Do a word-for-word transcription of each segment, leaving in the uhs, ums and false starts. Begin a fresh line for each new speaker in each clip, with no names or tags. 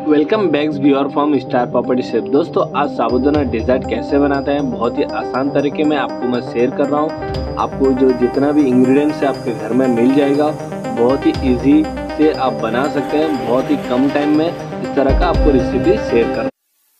Welcome back viewer from star property chef. दोस्तों आज साबूदाना desert कैसे बनाते हैं बहुत ही आसान तरीके में आपको मैं शेयर कर रहा हूँ। आपको जो जितना भी इंग्रेडिएंट्स है आपके घर में मिल जाएगा, बहुत ही इजी से आप बना सकते हैं। बहुत ही कम टाइम में इस तरह का आपको रेसिपी शेयर कर।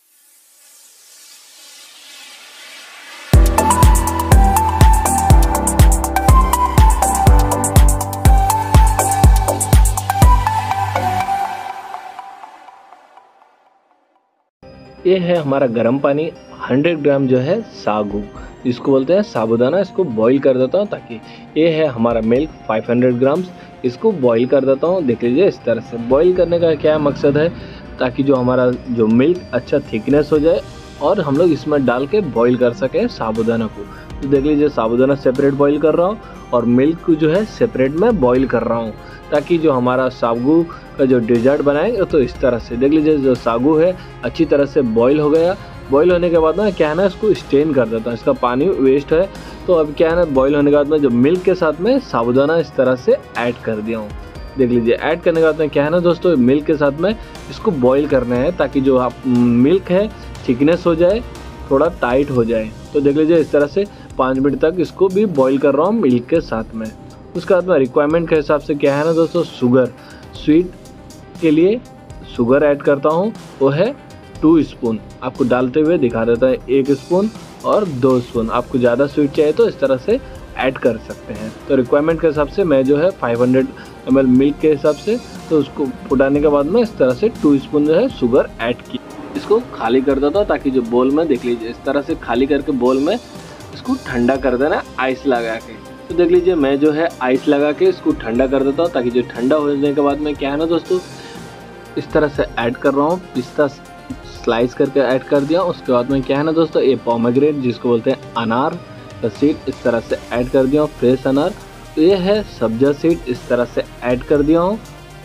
ये है हमारा गर्म पानी, सौ ग्राम जो है सागू, इसको बोलते हैं साबूदाना। इसको बॉईल कर देता हूँ ताकि ये है हमारा मिल्क पाँच सौ ग्राम, इसको बॉईल कर देता हूँ। देख लीजिए इस तरह से बॉईल करने का क्या मकसद है, ताकि जो हमारा जो मिल्क अच्छा थिकनेस हो जाए और हम लोग इसमें डाल के बॉईल कर सकें साबूदाना को। तो देख लीजिए साबूदाना सेपरेट बॉईल कर रहा हूँ और मिल्क को जो है सेपरेट में बॉईल कर रहा हूँ, ताकि जो हमारा सागू का जो डेजर्ट बनाएंगे तो इस तरह से देख लीजिए जो सागू है अच्छी तरह से बॉईल हो गया। बॉईल होने के बाद ना क्या है ना, इसको स्टेन कर देता हूँ, इसका पानी वेस्ट है। तो अब क्या है ना, बॉईल होने के बाद में जो मिल्क के साथ में साबूदाना इस तरह से ऐड कर दिया हूँ। देख लीजिए ऐड करने के बाद में क्या है ना दोस्तों, मिल्क के साथ में इसको बॉईल करना है ताकि जो आप मिल्क है थिकनेस हो जाए, थोड़ा टाइट हो जाए। तो देख लीजिए इस तरह से पाँच मिनट तक इसको भी बॉईल कर रहा हूँ मिल्क के साथ में। उसके बाद में रिक्वायरमेंट के हिसाब से क्या है ना दोस्तों, शुगर, स्वीट के लिए शुगर ऐड करता हूँ, वो है टू स्पून। आपको डालते हुए दिखा देता है, एक स्पून और दो स्पून। आपको ज़्यादा स्वीट चाहिए तो इस तरह से ऐड कर सकते हैं। तो रिक्वायरमेंट के हिसाब से मैं जो है पाँच सौ एम एल मिल्क के हिसाब से, तो उसको फुटाने के बाद में इस तरह से टू स्पून जो है शुगर ऐड की। इसको खाली कर देता हूँ ताकि जो बोल में, देख लीजिए इस तरह से खाली करके बोल में इसको ठंडा कर देना आइस लगा के। तो देख लीजिए मैं जो है आइस लगा के इसको ठंडा कर देता हूँ, ताकि जो ठंडा होने के बाद में क्या है ना दोस्तों, इस तरह से ऐड कर रहा हूँ। पिस्ता स्लाइस करके ऐड कर दिया। उसके बाद में क्या है ना दोस्तों, ये पोमेग्रेनेट जिसको बोलते हैं अनार का सीड, इस तरह से ऐड कर दिया हूँ, फ्रेश अनार। तो ये है सब्जा सीड, इस तरह से ऐड कर दिया हूँ।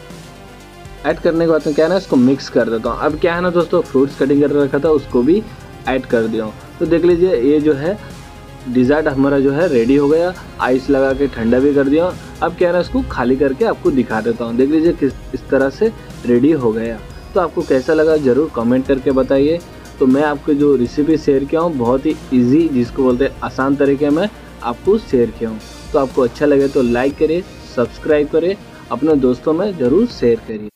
ऐड करने के बाद में क्या है ना, इसको मिक्स कर देता हूँ। अब क्या है ना दोस्तों, फ्रूट्स कटिंग करके रखा था उसको भी ऐड कर दिया हूँ। तो देख लीजिए ये जो है डिज़र्ट हमारा जो है रेडी हो गया। आइस लगा के ठंडा भी कर दिया। अब क्या है ना, इसको खाली करके आपको दिखा देता हूँ। देख लीजिए किस इस तरह से रेडी हो गया। तो आपको कैसा लगा ज़रूर कमेंट करके बताइए। तो मैं आपको जो रेसिपी शेयर किया हूँ बहुत ही इजी, जिसको बोलते हैं आसान तरीके में आपको शेयर किया हूँ। तो आपको अच्छा लगे तो लाइक करिए, सब्सक्राइब करिए, अपने दोस्तों में ज़रूर शेयर करिए।